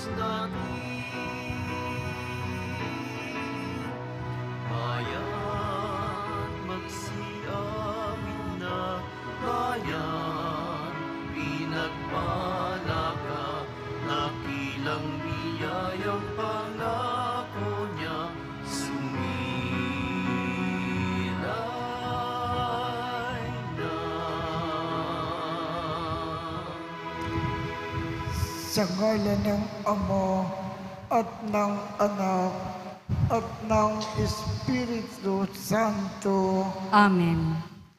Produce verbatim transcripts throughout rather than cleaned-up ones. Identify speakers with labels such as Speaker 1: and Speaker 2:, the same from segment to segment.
Speaker 1: Sa ngalan ng Ama at ng Anak at ng Espiritu Santo.
Speaker 2: Amen.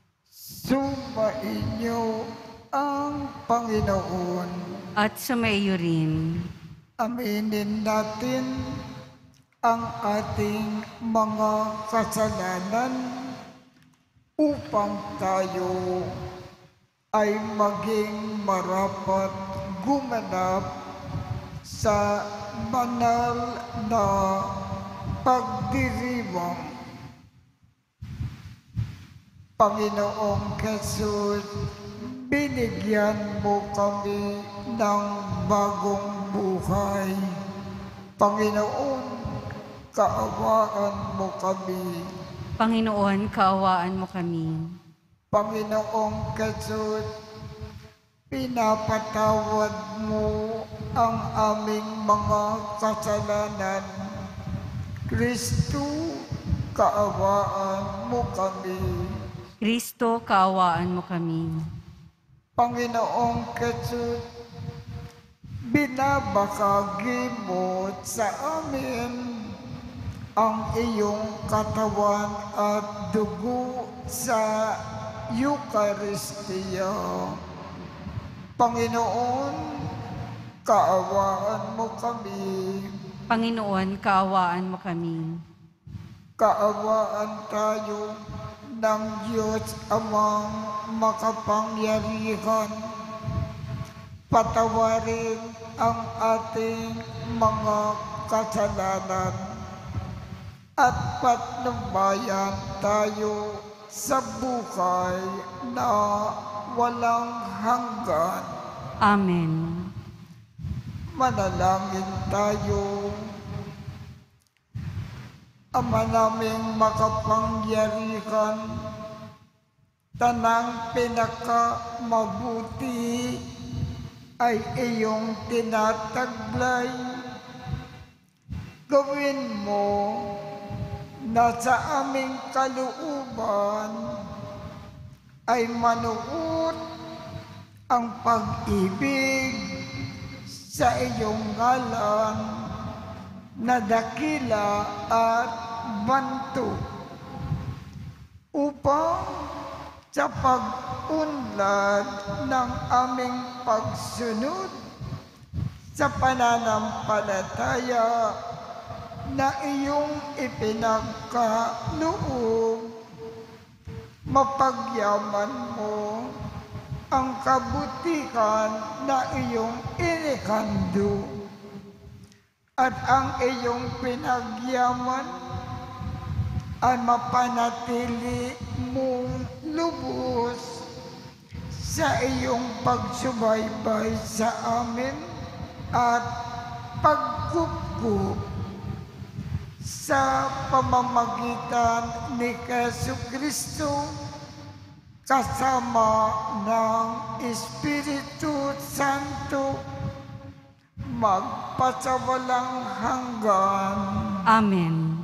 Speaker 1: Sumainyo ang Panginoon.
Speaker 2: At sumaiyo rin.
Speaker 1: Aminin natin ang ating mga kasalanan upang tayo ay maging marapat gumanap sa banal na pagdiriwang. Panginoong Jesus, binigyan mo kami ng bagong buhay. Panginoon, kaawaan mo kami.
Speaker 2: Panginoon, kaawaan mo kami.
Speaker 1: Panginoong Jesus, pinapatawad mo ang aming mga kasalanan. Kristo, kaawaan mo kami.
Speaker 2: Kristo, kaawaan mo kami.
Speaker 1: Panginoong Jesus, binabahagi mo sa amin ang iyong katawan at dugo sa Eucharistia. Panginoon, kaawaan mo kami.
Speaker 2: Panginoon, kaawaan mo kami.
Speaker 1: Kaawaan tayo ng Diyos Amang makapangyarihan. Patawarin ang ating mga kasalanan at patnubayan tayo sa buhay na walang hanggan.
Speaker 2: Amen.
Speaker 1: Manalangin tayo. Ama naming makapangyarihan, tanang pinakamabuti ay iyong tinataglay. Gawin mo na sa aming kalooban ay manuot ang pag-ibig sa iyong ngalan na dakila at banto, upang sa pag-unlad ng aming pagsunod sa pananampalataya na iyong ipinagkaloob, mapagyaman mo ang kabutihan na iyong inihandog at ang iyong pinagyaman ay mapanatili mong lubos sa iyong pagsubaybay sa amin at pagkukup sa pamamagitan ni Jesucristo kasama ng Espiritu Santo magpasawalang hanggan.
Speaker 2: Amen.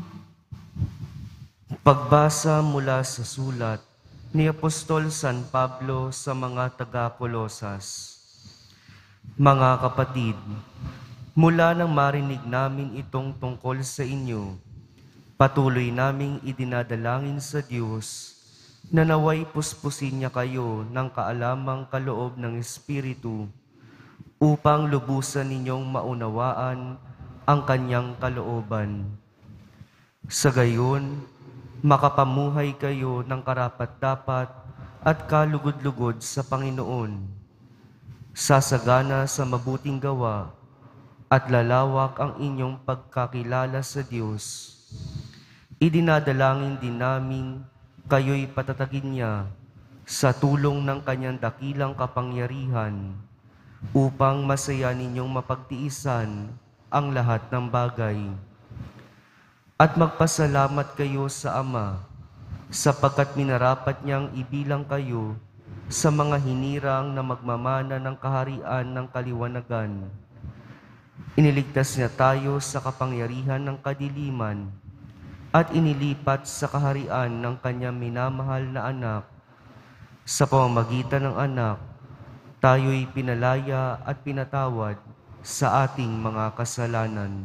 Speaker 3: Pagbasa mula sa sulat ni Apostol San Pablo sa mga taga-Kolosas. Mga kapatid, mula nang marinig namin itong tungkol sa inyo, patuloy naming idinadalangin sa Diyos na naway puspusin niya kayo ng kaalamang kaloob ng Espiritu upang lubusan ninyong maunawaan ang kanyang kalooban. Sa gayon, makapamuhay kayo ng karapat-dapat at kalugod-lugod sa Panginoon, sasagana sa mabuting gawa at lalawak ang inyong pagkakilala sa Diyos. Idinadalangin din namin kayo'y patatagin niya sa tulong ng kanyang dakilang kapangyarihan upang masaya ninyong mapagtiisan ang lahat ng bagay. At magpasalamat kayo sa Ama, sapagkat minarapat niyang ibilang kayo sa mga hinirang na magmamana ng kaharian ng kaliwanagan. Iniligtas niya tayo sa kapangyarihan ng kadiliman at inilipat sa kaharian ng kanyang minamahal na anak. Sa pamamagitan ng anak, tayo'y pinalaya at pinatawad sa ating mga kasalanan.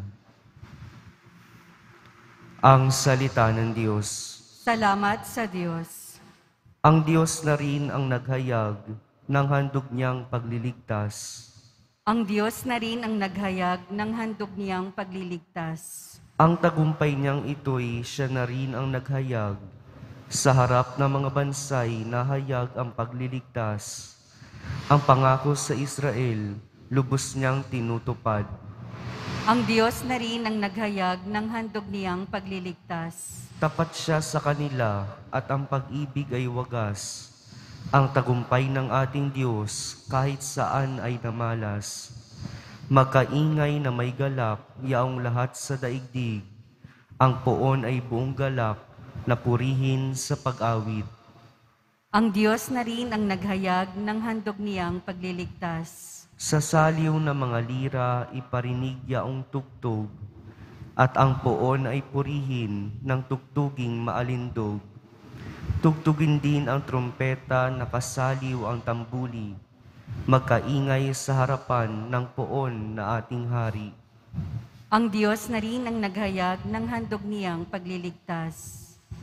Speaker 3: Ang salita ng Diyos.
Speaker 2: Salamat sa Diyos.
Speaker 3: Ang Diyos na rin ang naghayag ng handog niyang pagliligtas.
Speaker 2: Ang Diyos na rin ang naghayag ng handog niyang pagliligtas.
Speaker 3: Ang tagumpay niyang ito'y siya na rin ang naghayag sa harap ng mga bansay na hayag ang pagliligtas. Ang pangako sa Israel, lubos niyang tinutupad.
Speaker 2: Ang Diyos na rin ang naghayag ng handog niyang pagliligtas.
Speaker 3: Tapat siya sa kanila at ang pag-ibig ay wagas. Ang tagumpay ng ating Diyos kahit saan ay namalas. Magkaingay na may galak, yaong lahat sa daigdig. Ang poon ay buong galak na purihin sa pag-awit.
Speaker 2: Ang Diyos na rin ang naghayag ng handog niyang pagliligtas.
Speaker 3: Sa saliw ng mga lira, iparinig yaong tugtog, at ang poon ay purihin ng tugtuging maalindog. Tugtugin din ang trumpeta, nakasaliw ang tambuli, magkaingay sa harapan ng poon na ating hari.
Speaker 2: Ang Diyos na rin ang naghayag ng handog niyang pagliligtas.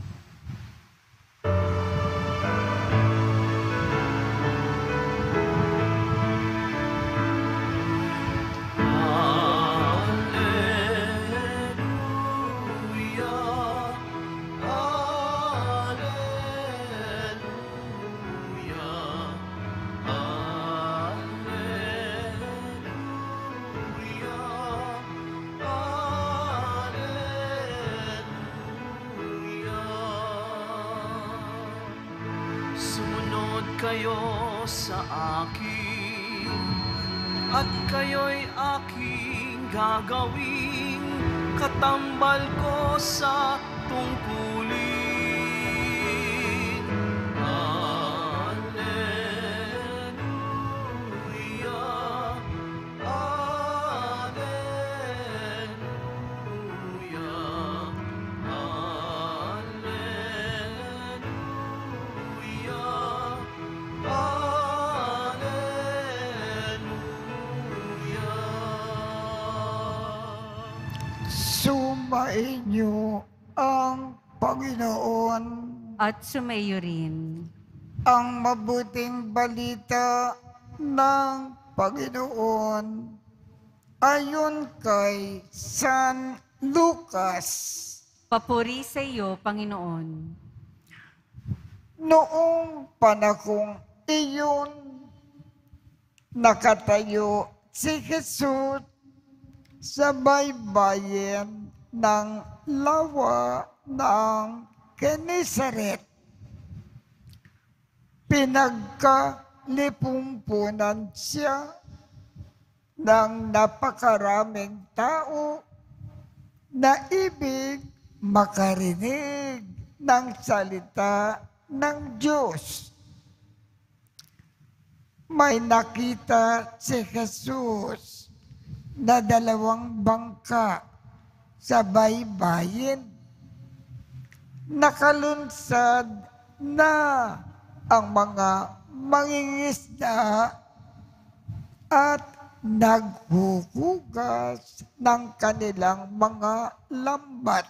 Speaker 4: Sumunod kayo sa akin, at kayo'y aking gagawing katambal ko sa tungkulin. Alleluia, Alleluia,
Speaker 1: Sumainyo ang Panginoon.
Speaker 2: At sumayo rin.
Speaker 1: Ang mabuting balita ng Panginoon ayon kay San Lucas.
Speaker 2: Papuri sa iyo, Panginoon.
Speaker 1: Noong panahong iyon, nakatayo si Jesus sa baybayin ng lawa ng Genesaret. Pinagkalipumpunan siya ng napakaraming tao na ibig makarinig ng salita ng Diyos. May nakita si Jesus na dalawang bangka sa baybayin. Nakalunsad na ang mga mangingisda at naghuhugas ng kanilang mga lambat.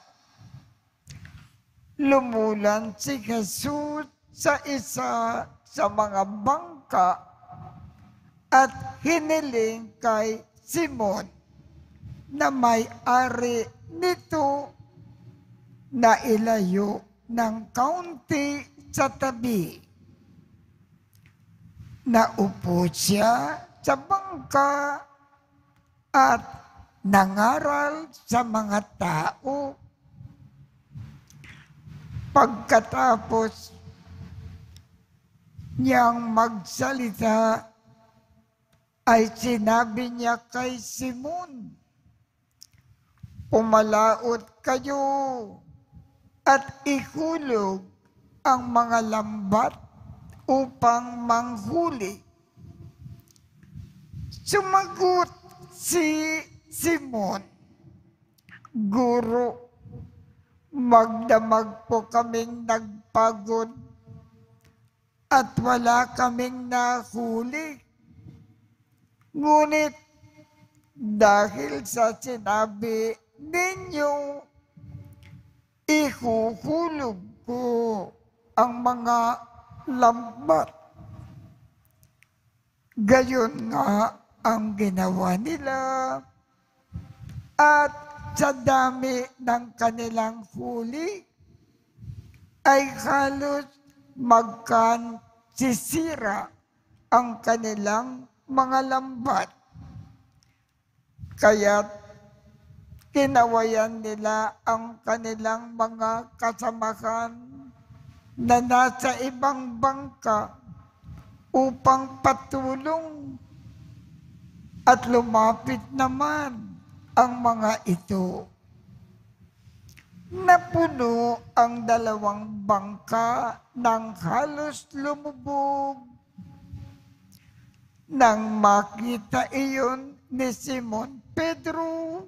Speaker 1: Lumulan si Jesus sa isa sa mga bangka at hiniling kay Simon na may-ari nito na ilayo ng kaunti sa tabi. Naupo siya sa bangka at nangaral sa mga tao. Pagkatapos niyang magsalita, ay sinabi niya kay Simon, pumalaot kayo at ihulog ang mga lambat upang manghuli. Sumagot si Simon, Guro, magdamag po kaming nagpagod at wala kaming nahuli. Ngunit dahil sa sinabi ninyo, ihuhulog ko ang mga lambat. Gayon nga ang ginawa nila, at sa dami ng kanilang huli ay halos magkansisira ang kanilang mga lambat. Kaya't kinawayan nila ang kanilang mga kasamahan na nasa ibang bangka upang patulong, at lumapit naman ang mga ito. Napuno ang dalawang bangka ng halos lumubog. Nang makita iyon ni Simon Pedro,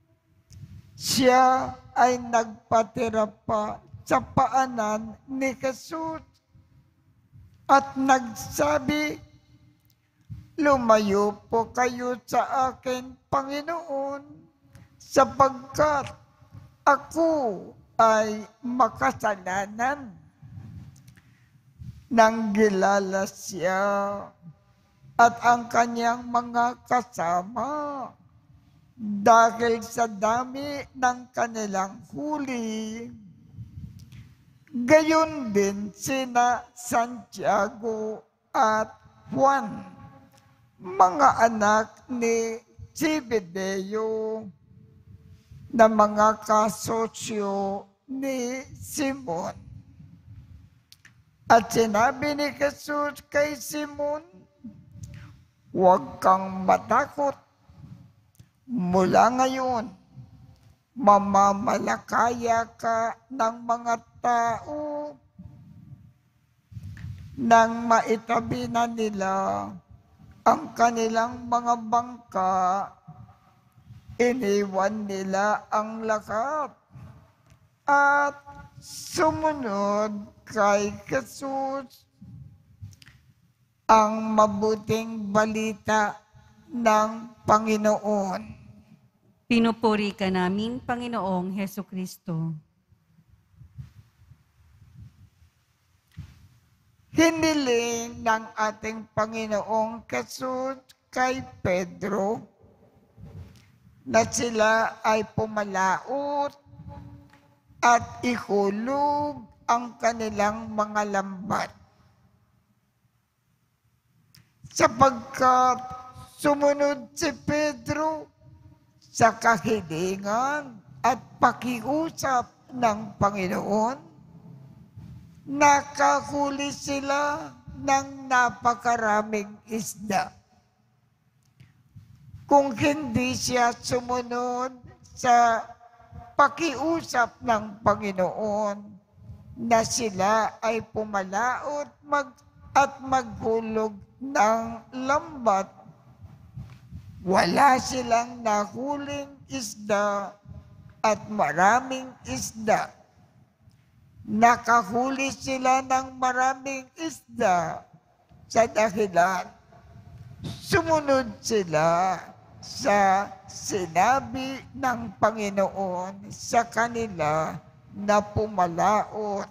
Speaker 1: siya ay nagpatira pa sa paanan ni Jesus at nagsabi, "Lumayo po kayo sa akin, Panginoon, sapagkat ako ay makasalanan." Nang gilala siya at ang kanyang mga kasama dahil sa dami ng kanilang huli, gayon din sina Santiago at Juan, mga anak ni Zebedeo, na mga kasosyo ni Simon. At sinabi ni Jesus kay Simon, "Huwag kang matakot. Mula ngayon, mamamalakaya ka ng mga tao." Nang maitabi na nila ang kanilang mga bangka, iniwan nila ang lahat at sumunod kay Jesus. Ang mabuting balita ng Panginoon.
Speaker 2: Pinupuri ka namin, Panginoong Hesukristo.
Speaker 1: Hiniling ng ating Panginoong Jesus kay Pedro na sila ay pumalaot at ihulog ang kanilang mga lambat, sapagkat sumunod si Pedro sa kahilingan at pakiusap ng Panginoon. Nakahuli sila ng napakaraming isda. Kung hindi siya sumunod sa pakiusap ng Panginoon na sila ay pumalaot mag at maghulog ng lambat, wala silang nahuling isda at maraming isda. Nakahuli sila ng maraming isda sa dahilan sumunod sila sa sinabi ng Panginoon sa kanila na pumalaot.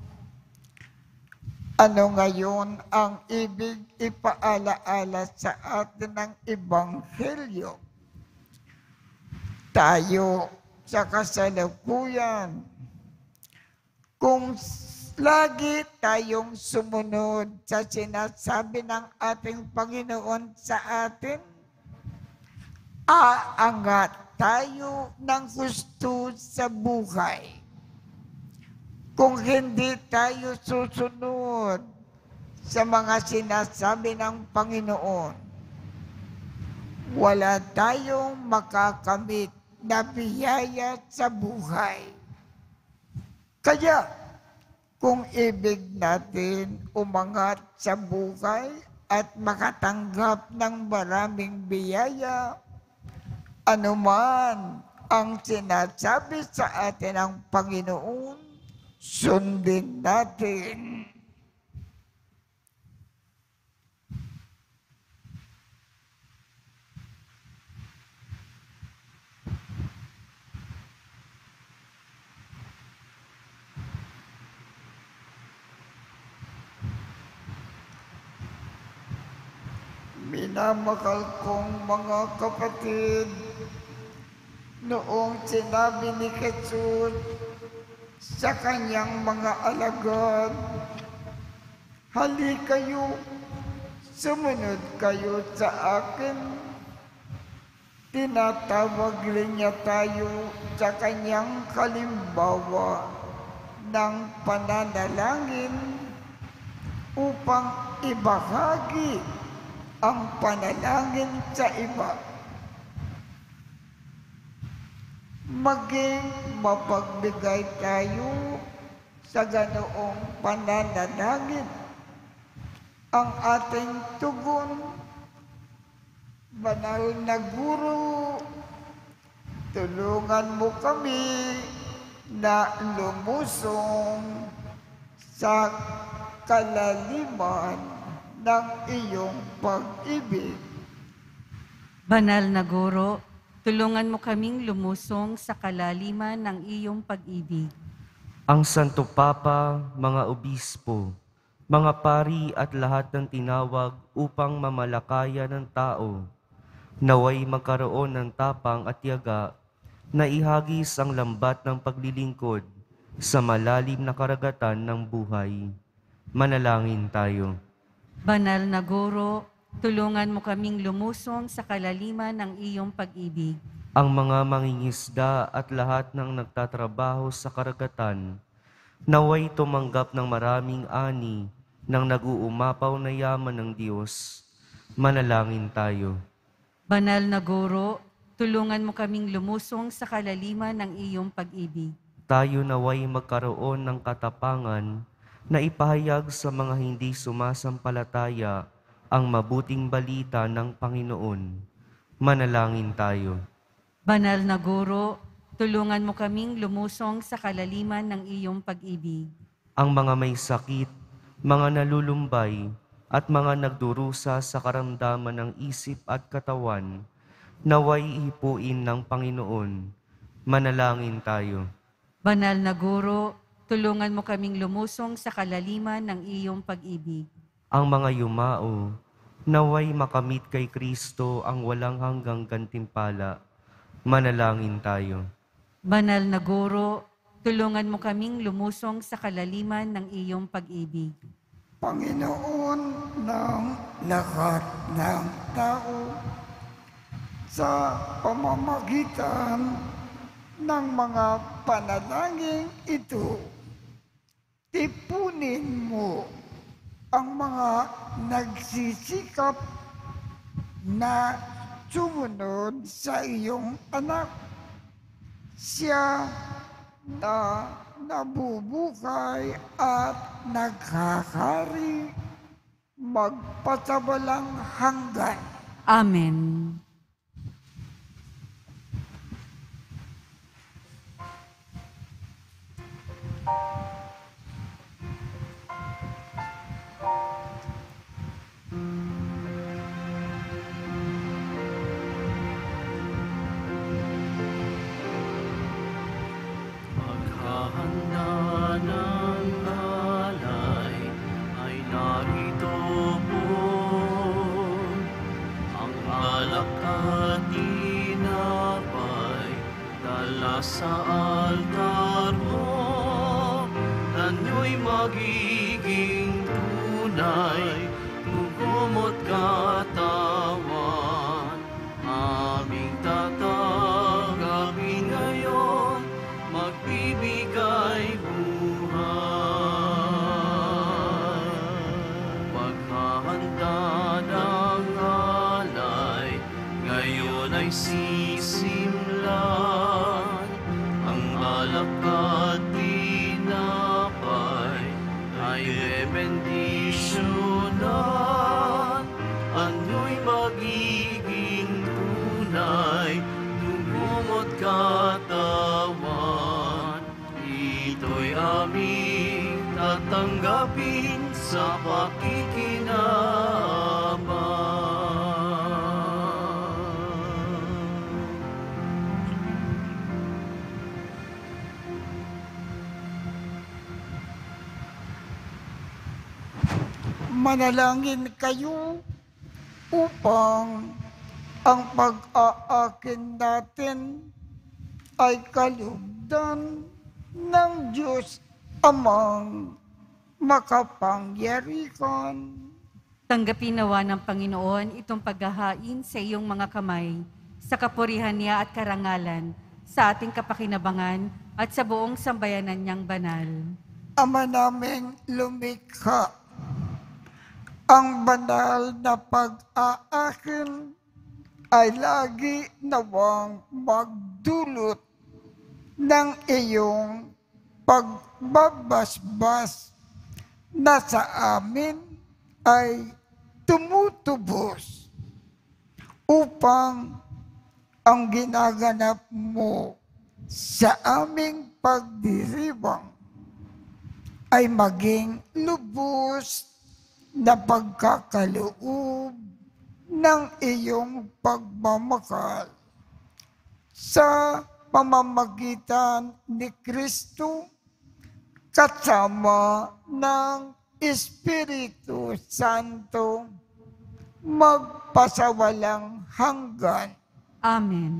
Speaker 1: Ano ngayon ang ibig ipaalaala sa atin ng Ebanghelyo? Tayo sa kasalukuyan, kung lagi tayong sumunod sa sinasabi ng ating Panginoon sa atin, aangat tayo ng gusto sa buhay. Kung hindi tayo susunod sa mga sinasabi ng Panginoon, wala tayong makakamit na biyaya sa buhay. Kaya, kung ibig natin umangat sa buhay at makatanggap ng maraming biyaya, anuman ang sinasabi sa atin ng Panginoon, sundin natin. Minamahal kong mga kapatid, noong sinabi ni Jesus sa kanyang mga alagad, "Hali kayo, sumunod kayo sa akin." Tinatawag rin niya tayo sa kanyang halimbawa ng pananalangin upang ibahagi ang panalangin sa iba. Maging mapagbigay tayo sa ganoong pananalangin. Ang ating tugon, Banal na Guro, tulungan mo kami na lumusong sa kalaliman ng iyong pag-ibig.
Speaker 2: Banal na Guro, tulungan mo kaming lumusong sa kalaliman ng iyong pag-ibig.
Speaker 3: Ang Santo Papa, mga obispo, mga pari at lahat ng tinawag upang mamalakaya ng tao, naway magkaroon ng tapang at tiyaga na ihagis ang lambat ng paglilingkod sa malalim na karagatan ng buhay. Manalangin tayo.
Speaker 2: Banal na Guro, tulungan mo kaming lumusong sa kalaliman ng iyong pag-ibig.
Speaker 3: Ang mga mangingisda at lahat ng nagtatrabaho sa karagatan, naway tumanggap ng maraming ani ng nag-uumapaw na yaman ng Diyos. Manalangin tayo.
Speaker 2: Banal na Guro, tulungan mo kaming lumusong sa kalaliman ng iyong pag-ibig.
Speaker 3: Tayo naway magkaroon ng katapangan na ipahayag sa mga hindi sumasampalataya ang mabuting balita ng Panginoon. Manalangin tayo.
Speaker 2: Banal na Guro, tulungan mo kaming lumusong sa kalaliman ng iyong pag-ibig.
Speaker 3: Ang mga may sakit, mga nalulumbay, at mga nagdurusa sa karamdaman ng isip at katawan, naway ihipuin ng Panginoon. Manalangin tayo.
Speaker 2: Banal na Guro, tulungan mo kaming lumusong sa kalaliman ng iyong pag-ibig.
Speaker 3: Ang mga yumao, naway makamit kay Kristo ang walang hanggang gantimpala. Manalangin tayo.
Speaker 2: Banal na Guro, tulungan mo kaming lumusong sa kalaliman ng iyong pag-ibig.
Speaker 1: Panginoon ng lahat ng tao, sa pamamagitan ng mga panalangin ito, tipunin mo ang mga nagsisikap na sumunod sa iyong anak. Siya na nabubuhay at naghahari magpasawalang hanggan.
Speaker 2: Amen.
Speaker 4: Maghahanda ng alay ay narito po. Ang alak at tinapay dala sa altar mo. Tanyo'y magiging tunay, tugom at katawan. Aming tatagapin ngayon, magbibigay buhay. Paghahanda ng alay, ngayon ay sisimula. katawan. Ito'y aming tatanggapin sa pakikinabang.
Speaker 1: Manalangin kayo upang ang pag-aakin natin ay kalugdan ng Diyos Amang makapangyarihan.
Speaker 2: Tanggapin nawa ng Panginoon itong paghahain sa iyong mga kamay, sa kapurihan niya at karangalan, sa ating kapakinabangan at sa buong sambayanan niyang banal.
Speaker 1: Ama naming lumikha, ang banal na pag-aakin ay lagi nawang magdulot ng iyong pagbabasbas na sa amin ay tumutubos upang ang ginaganap mo sa aming pagdiriwang ay maging lubos na pagkakaloob ng iyong pagmamahal sa pamamagitan ni Kristo kasama ng Espiritu Santo magpasawalang hanggan.
Speaker 2: Amen.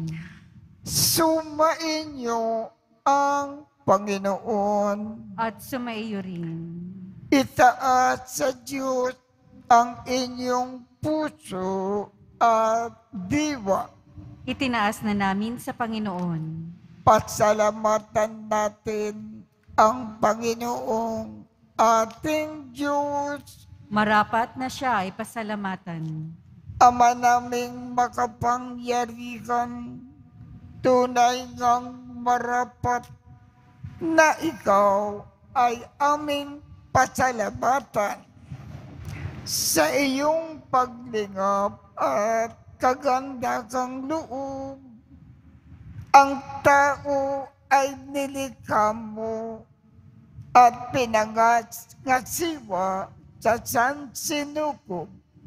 Speaker 1: Sumain niyo ang Panginoon.
Speaker 2: At sumaiyo rin.
Speaker 1: Itaas sa Diyos ang inyong puso at diwa.
Speaker 2: Itinaas na namin sa Panginoon.
Speaker 1: Pasalamatan natin ang Panginoong ating Diyos.
Speaker 2: Marapat na siya ay pasalamatan.
Speaker 1: Ama naming makapangyarihan, tunay ngang marapat na ikaw ay aming pasalamatan sa iyong paglingap at kagandakang loob. Ang tao ay nilikha mo at pinangasiwa sa sansinukob.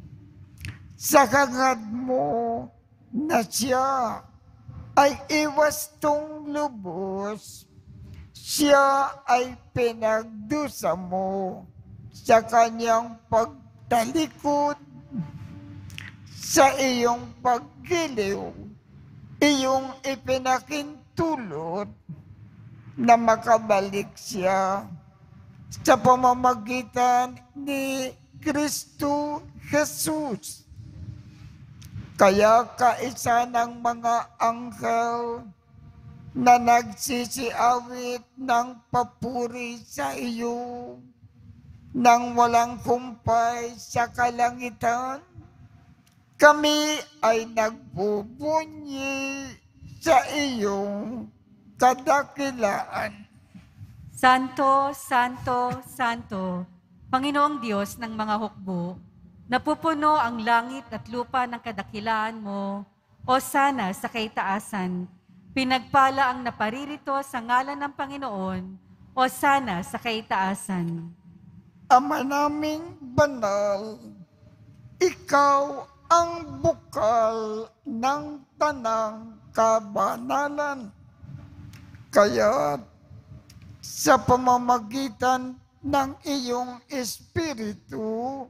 Speaker 1: Sa hangad mo na siya ay iwastong lubos, siya ay pinagdusa mo sa kanyang pagtalikod, sa iyong paggiliw, iyong ipinakintulot na makabalik siya sa pamamagitan ni Kristo Jesus. Kaya kaisa ng mga anghel na nagsisiawit ng papuri sa iyo nang walang kumpay sa kalangitan, kami ay nagbubunyi sa iyong kadakilaan.
Speaker 2: Santo, Santo, Santo, Panginoong Diyos ng mga hukbo, napupuno ang langit at lupa ng kadakilaan mo, o sana sa kaitaasan, pinagpala ang naparirito sa ngalan ng Panginoon, o sana sa kaitaasan.
Speaker 1: Ama naming banal, ikaw ang bukal ng tanang kabanalan. Kaya sa pamamagitan ng iyong Espiritu,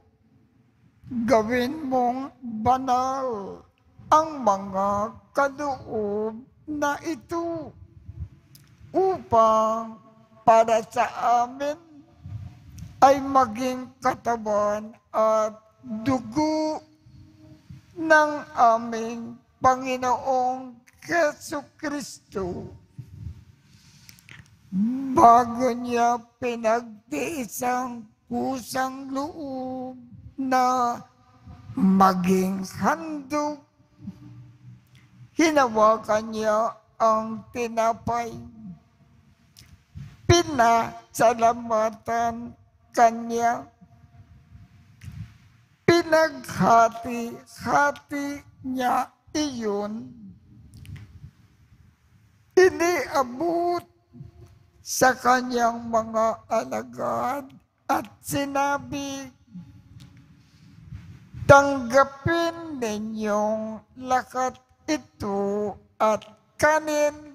Speaker 1: gawin mong banal ang mga kaloob na ito upang para sa amin ay maging katawan at dugo ng aming Panginoong Jesucristo. Bago niya pinagtiisang kusang loob na maging handog, hinawakan niya ang tinapay. Pinasalamatan kanya. Pinaghati-hati niya iyon. iniabot sa kanyang mga alagad at sinabi, tanggapin ninyong lakat ito at kanin.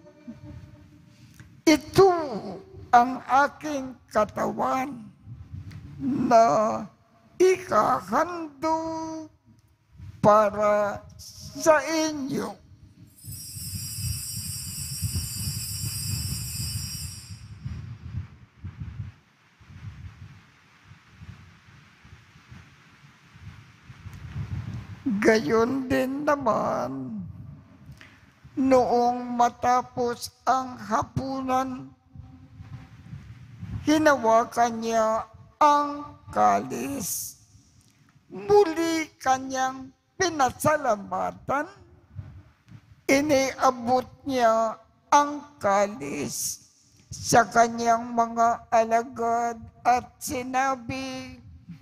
Speaker 1: Ito ang aking katawan na ikahandog para sa inyo. Gayon din naman, noong matapos ang hapunan, hinawakan niya ang kalis. Muli kanyang pinasalamatan. Iniabot niya ang kalis sa kanyang mga alagad at sinabi,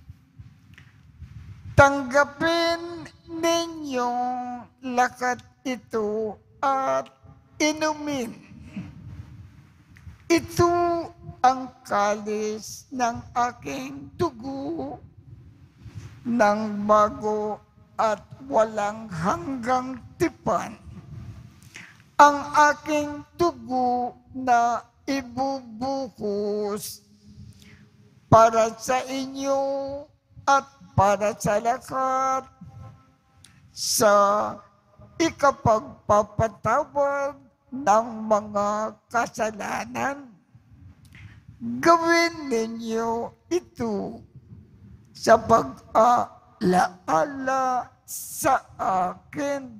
Speaker 1: tanggapin ninyong lakat ito at inumin. Ito ang kalis ng aking dugo ng bago at walang hanggang tipan. Ang aking dugo na ibubuhos para sa inyo at para sa lahat sa ikapagpapatawad ng mga kasalanan. Gawin ninyo ito sa pag-aalaala sa akin.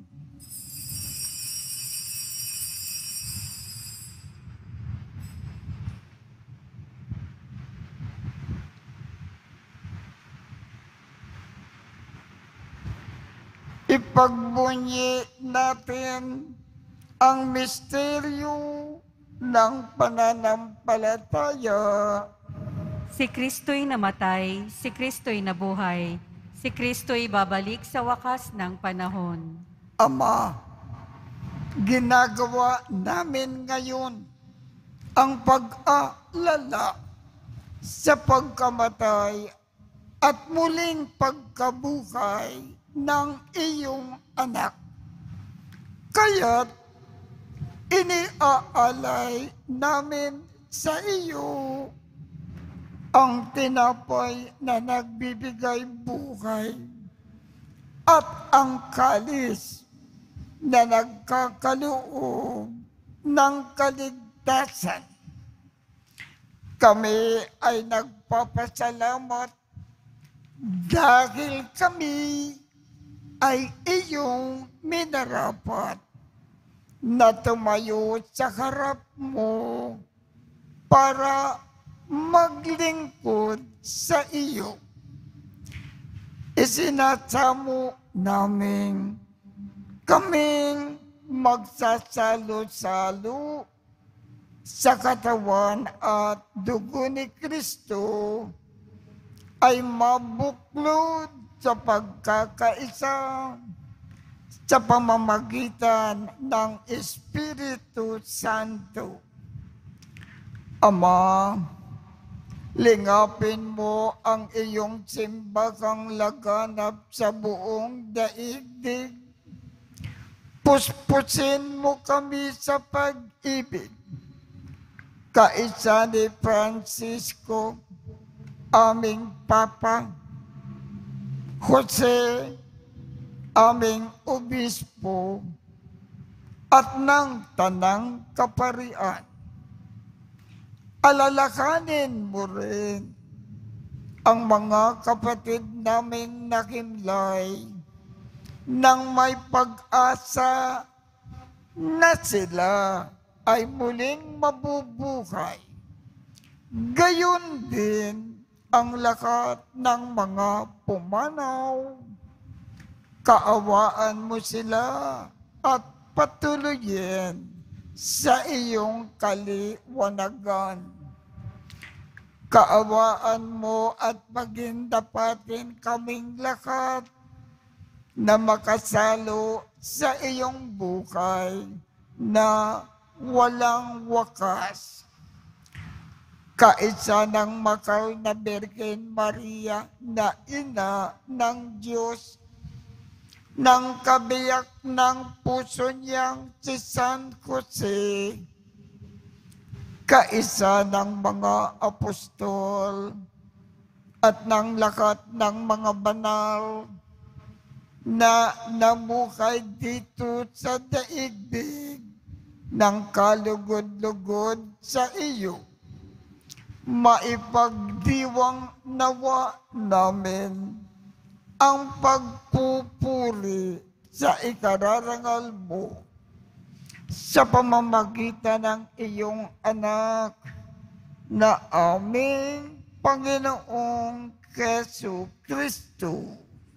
Speaker 1: Ipagbunyi natin ang misteryo ng pananampalataya.
Speaker 2: Si Kristo'y namatay, si Kristo'y nabuhay, si Kristo'y babalik sa wakas ng panahon.
Speaker 1: Ama, ginagawa namin ngayon ang pag-aalala sa pagkamatay at muling pagkabuhay ng iyong anak. Kaya't iniaalay namin sa iyo ang tinapay na nagbibigay buhay at ang kalis na nagkakaloob ng kaligtasan. Kami ay nagpapasalamat dahil kami ay iyong minarapat na tumayo sa harap mo para maglingkod sa iyo. Isinasamo namin kaming magsasalo-salo sa katawan at dugo ni Kristo ay mabuklod sa pagkakaisa sa pamamagitan ng Espiritu Santo. Ama, lingapin mo ang iyong simbahang laganap sa buong daigdig. Puspusin mo kami sa pag-ibig. Kaisa ni Francisco, aming Papa, Jose, aming Obispo, at ng Tanang Kaparian. Alalakanin mo rin ang mga kapatid naming nakimlay nang may pag-asa na sila ay muling mabubuhay. Gayon din ang lahat ng mga pumanaw. Kaawaan mo sila at patuloyin sa iyong kaliwanagan. Kaawaan mo at pagindapatin kaming lahat na makasalo sa iyong buhay na walang wakas. Kaisa ng makal na Birhen Maria na ina ng Diyos, ng kabiyak ng puso niyang si San Jose, kaisa ng mga apostol, at ng lakat ng mga banal na namuhay dito sa daigdig ng kalugod-lugod sa iyo. Maipagdiwang nawa namin ang pagpupuri sa ikararangal mo sa pamamagitan ng iyong anak na aming Panginoong Kesu Kristo.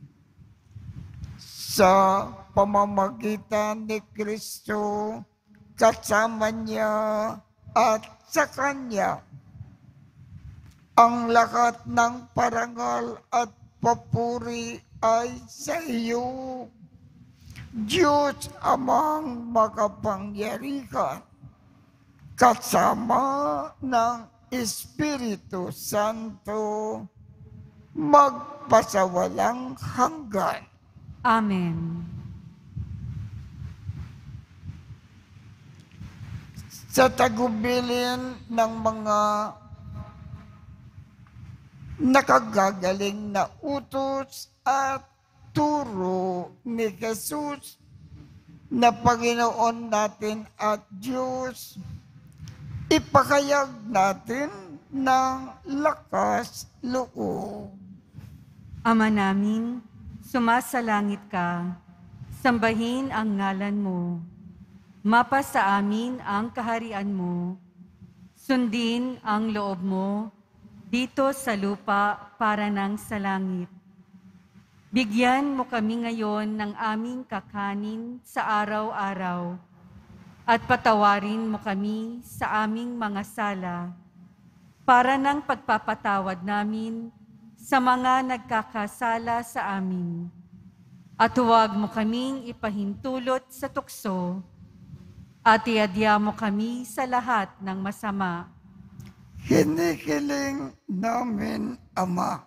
Speaker 1: Sa pamamagitan ni Kristo, kasama niya at sa Kanya, ang lahat ng parangal at papuri ay sa iyo, Diyos Amang makapangyarihan, kasama ng Espiritu Santo, magpasawalang hanggan.
Speaker 2: Amen.
Speaker 1: Sa tagubilin ng mga nakagagaling na utos at turo ni Jesus na Panginoon natin at Diyos, ipakayag natin ng lakas loob.
Speaker 2: Ama namin, sumasalangit ka, sambahin ang ngalan mo. Mapa sa amin ang kaharian mo. Sundin ang loob mo dito sa lupa para ng sa langit. Bigyan mo kami ngayon ng aming kakanin sa araw-araw at patawarin mo kami sa aming mga sala para ng pagpapatawad namin sa mga nagkakasala sa amin. At huwag mo kaming ipahintulot sa tukso at iadya mo kami sa lahat ng masama.
Speaker 1: Hinihiling namin, Ama,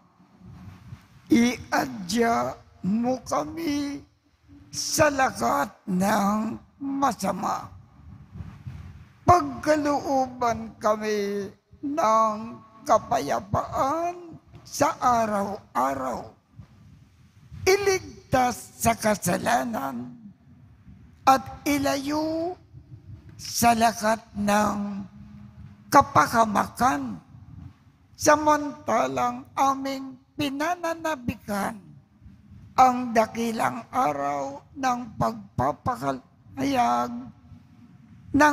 Speaker 1: iadya mo kami sa lahat ng masama. Pagkalooban kami ng kapayapaan sa araw-araw. Iligtas sa kasalanan at ilayo sa lahat ng kapahamakan, samantalang aming pinananabikan ang dakilang araw ng pagpapahayag ng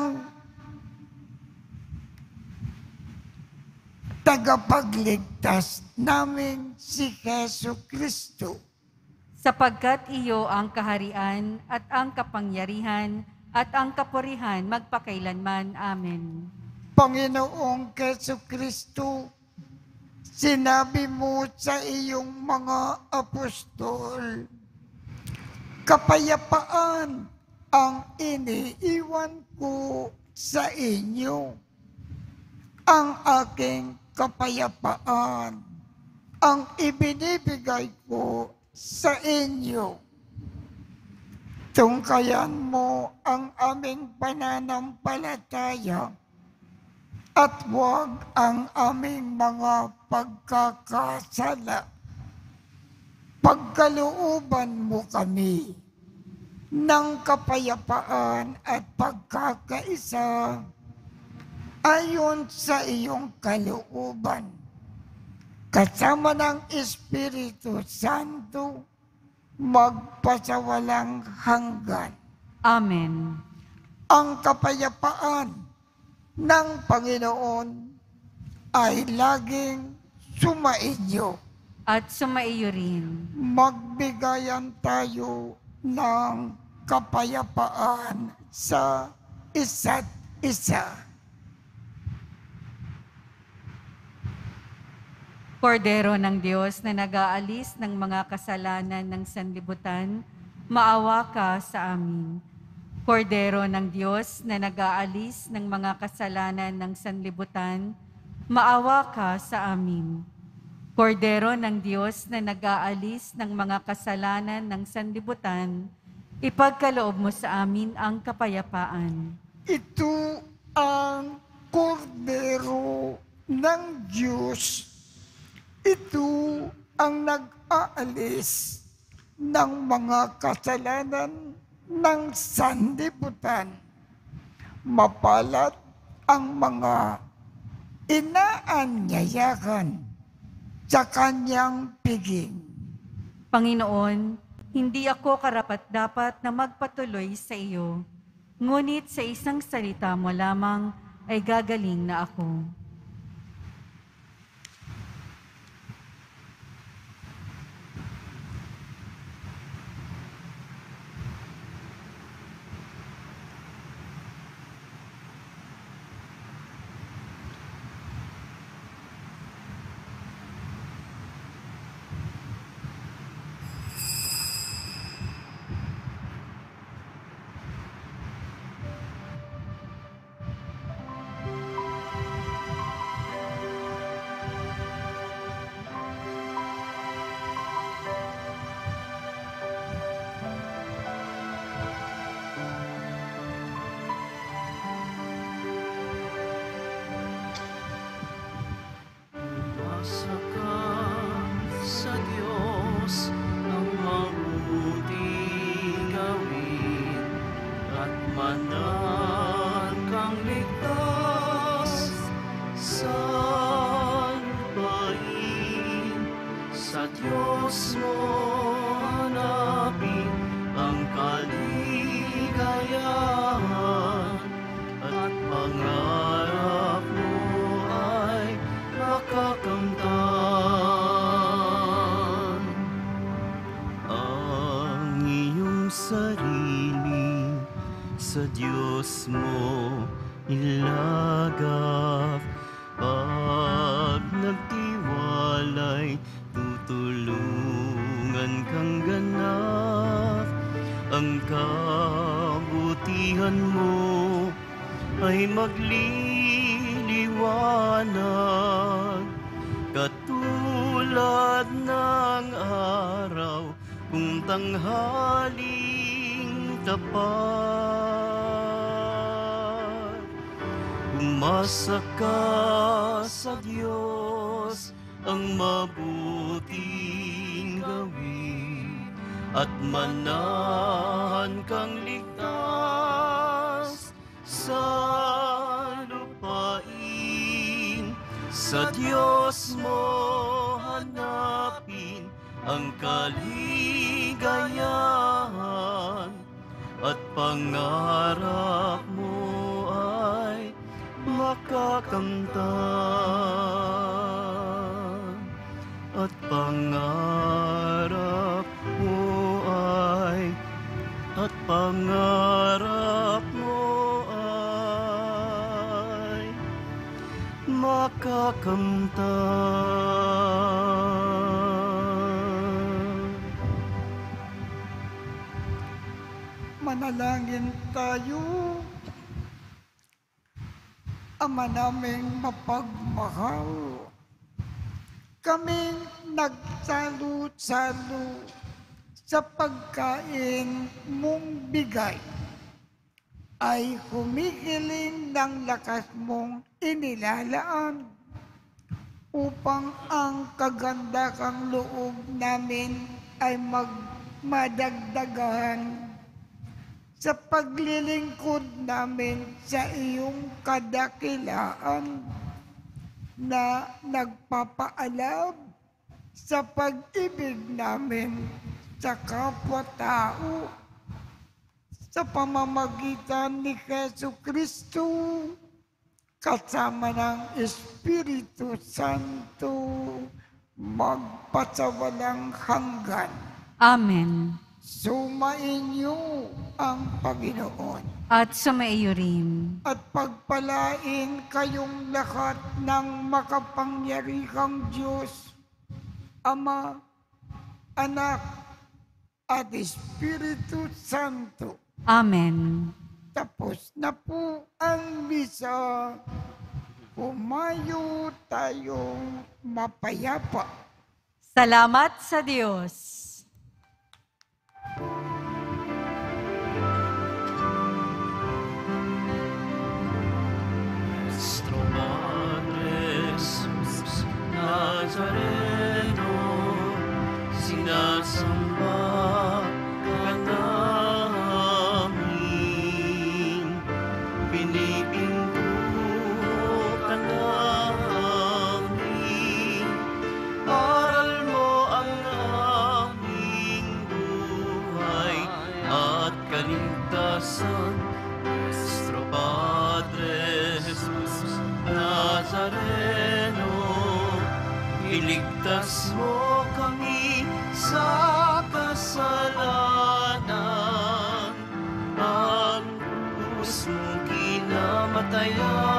Speaker 1: tagapagligtas namin si Jesu Kristo.
Speaker 2: Sapagkat iyo ang kaharian at ang kapangyarihan at ang kapurihan magpakailanman. Amen.
Speaker 1: Panginoong Jesu Kristo, sinabi mo sa iyong mga apostol, kapayapaan ang iniiwan ko sa inyo. Ang aking kapayapaan ang ibinibigay ko sa inyo. Tungkayan mo ang aming pananampalataya at huwag ang aming mga pagkakasala. Pagkalooban mo kami ng kapayapaan at pagkakaisa ayon sa iyong kalooban, kasama ng Espiritu Santo, magpasawalang hanggan.
Speaker 2: Amen.
Speaker 1: Ang kapayapaan ng Panginoon ay laging sumainyo.
Speaker 2: At sumaiyo rin.
Speaker 1: Magbigayan tayo ng kapayapaan sa isa't isa.
Speaker 2: Kordero ng Diyos na nag-aalis ng mga kasalanan ng sanlibutan, maawa ka sa amin. Kordero ng Diyos na nag-aalis ng mga kasalanan ng sanlibutan, maawa ka sa amin. Kordero ng Diyos na nag-aalis ng mga kasalanan ng sanlibutan, ipagkaloob mo sa amin ang kapayapaan.
Speaker 1: Ito ang kordero ng Diyos. Ito ang nag-aalis ng mga kasalanan ng sanlibutan. Mapalad ang mga inaanyayahan sa kanyang piging.
Speaker 2: Panginoon, hindi ako karapat-dapat na magpatuloy sa iyo, ngunit sa isang salita mo lamang ay gagaling na ako.
Speaker 4: Umasa ka sa Diyos ang mabuting gawin at manan kang ligtas sa lupain. Sa Diyos mo hanapin ang kaligayahan at pangarap mo ay makakamtan. Ang iyong sarili sa Diyos mo ilagak, pag nagtiwalay tutulungan kang ganap. Ang kabutihan mo ay magliliwanag, katulad ng araw kung tanghaling tapat. Umasa ka sa Diyos ang mabuting gawin at manahan kang ligtas sa lupain. Sa Diyos mo hanapin ang kaligayahan at pangarap mo ay makakamtan. At pangarap mo ay at pangarap mo ay makakamtan.
Speaker 1: Manalangin tayo. Ama naming mapagmahal, kaming nagsalo-salo sa pagkain mong bigay ay humihiling ng lakas mong inilalaan upang ang kagandahang loob namin ay magmadagdagan sa paglilingkod namin sa iyong kadakilaan na nagpapaalab sa pag-ibig namin sa kapwa-tao sa pamamagitan ni Jesucristo kasama ng Espiritu Santo magpasawalang hanggan.
Speaker 2: Amen.
Speaker 1: Sumainyo ang Panginoon
Speaker 2: At sumaiyo rin.
Speaker 1: at pagpalain kayong lahat ng makapangyarihang Diyos, Ama, Anak, at Espiritu Santo.
Speaker 2: Amen.
Speaker 1: Tapos na po ang misa. Humayo tayong mapayapa.
Speaker 2: Salamat sa Diyos.
Speaker 4: Nuestro Padre Jesus Nazareno, sinasamba ka namin, pinipinto ka namin, aral mo ang aming buhay at kaligtasan. Nuestro Padre Jesus Nazareno, iligtas mo kami sa kasalanan. Ang krus mong kinamatayan